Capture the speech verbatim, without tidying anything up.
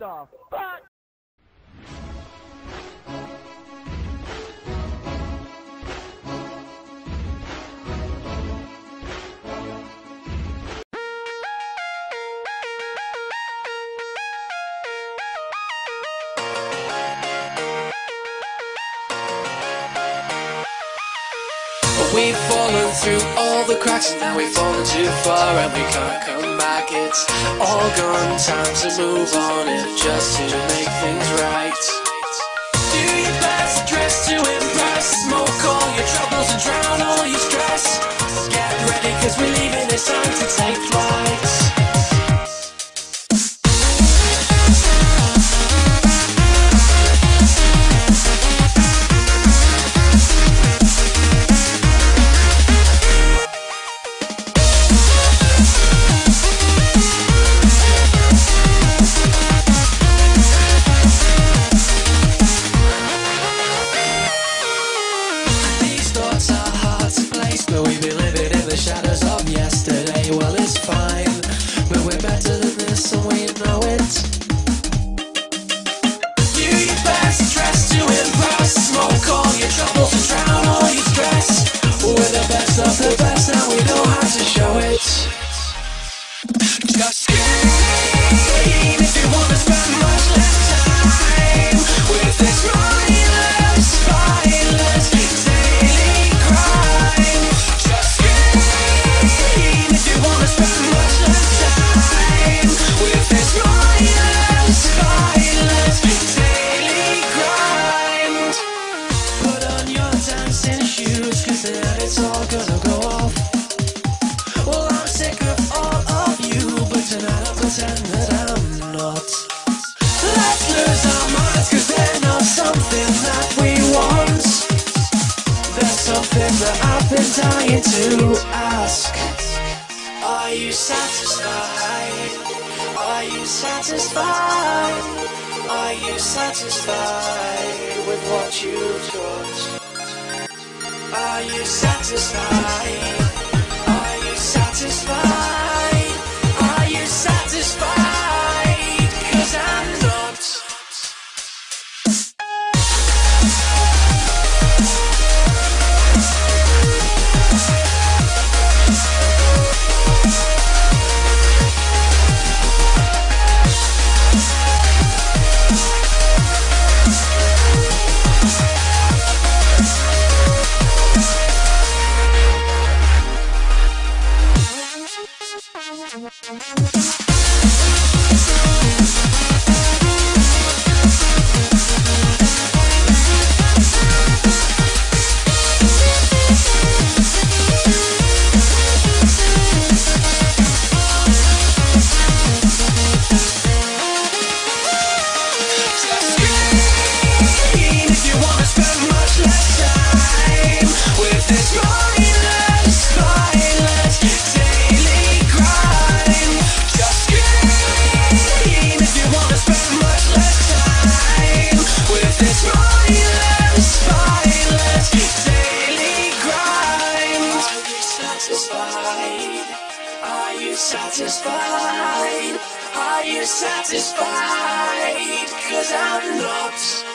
the fuck? We've fallen through all the cracks and now we've fallen too far and we can't come back. It's all gone, time to move on it just to make things right. Do your best, dress to impress, smoke all your troubles and drown all your stress. Get ready cause we're leaving, it's time to take flight. But we've been living in the shadows of yesterday. Well, it's fine, but we're better than this and we know it. Do your best, dress to impress, smoke all your troubles and drown all your stress. We're the best of the best and we know how to show it. Just scream if you want to spend much less time with this mindless, spineless daily crime. Just scream if you want to spend much less time with this mindless, spineless daily grind. Put on your dancing shoes cause then it's all gonna go off. Well, I'm sick of all of you, but tonight I'll pretend that I'm not. Let's lose our minds cause they're not something that we want. There's something that I've been dying to ask. Are you satisfied? Are you satisfied? Are you satisfied with what you've got? Are you satisfied? Are you satisfied? Are you satisfied? Cause I'm not. Are you satisfied? Are you satisfied? Cause I'm not.